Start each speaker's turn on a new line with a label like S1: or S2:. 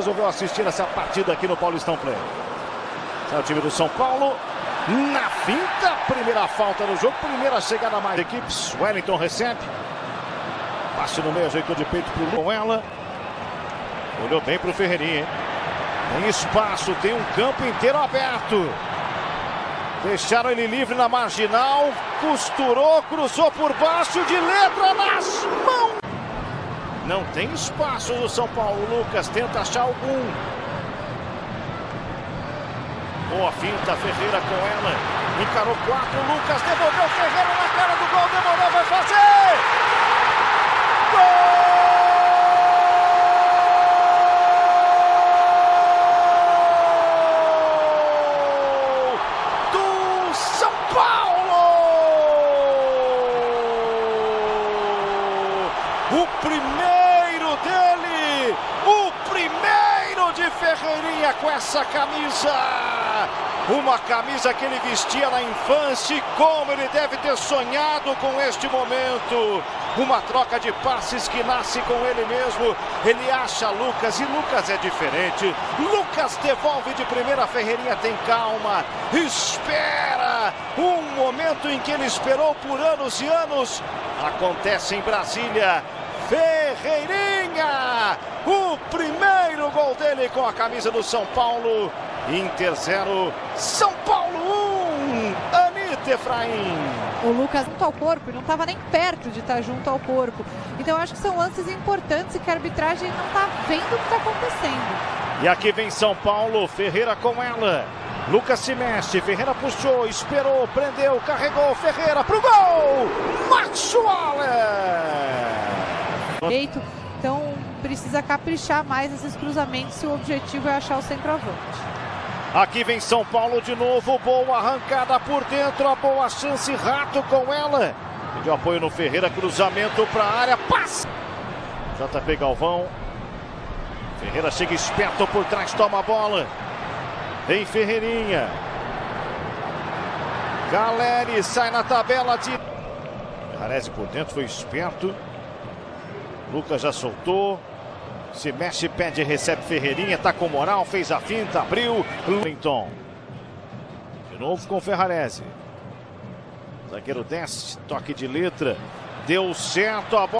S1: resolveu assistir essa partida aqui no Paulistão Play. É o time do São Paulo. Na finta, primeira falta no jogo, primeira chegada mais equipes. Wellington recebe. Passe no meio, ajeitou de peito pro com ela. Olhou bem pro Ferreirinha, hein? Tem espaço, tem um campo inteiro aberto. Deixaram ele livre na marginal. Costurou, cruzou por baixo, de letra nas mãos. Não tem espaço no São Paulo. Lucas tenta achar algum. Boa finta, Ferreira com ela. Encarou 4, Lucas devolveu, Ferreira na cara do gol, demorou, vai fazer! Gol! Do São Paulo! O primeiro dele! O primeiro de Ferreirinha com essa camisa! Uma camisa que ele vestia na infância e como ele deve ter sonhado com este momento. Uma troca de passes que nasce com ele mesmo. Ele acha Lucas e Lucas é diferente. Lucas devolve de primeira, Ferreirinha tem calma. Espera um momento em que ele esperou por anos e anos. Acontece em Brasília. Ferreirinha, o primeiro gol dele com a camisa do São Paulo. Inter 0, São Paulo 1, Anitta Efraim.
S2: O Lucas junto ao corpo e não estava nem perto de estar junto ao corpo. Então eu acho que são lances importantes e que a arbitragem não está vendo o que está acontecendo.
S1: E aqui vem São Paulo, Ferreira com ela. Lucas se mexe, Ferreira puxou, esperou, prendeu, carregou, Ferreira pro gol! Márcio
S2: Feito, então precisa caprichar mais nesses cruzamentos se o objetivo é achar o centroavante.
S1: Aqui vem São Paulo de novo, boa arrancada por dentro, a boa chance, Rato com ela. Pediu apoio no Ferreira, cruzamento para a área, passa. JP Galvão. Ferreira chega esperto por trás, toma a bola. Vem Ferreirinha. Caleri sai na tabela de... Ferrarese por dentro, foi esperto. Lucas já soltou. Se mexe, pede, recebe Ferreirinha, tá com moral, fez a finta, abriu. Wellington. De novo com Ferrarese. Zagueiro desce, toque de letra. Deu certo a bola.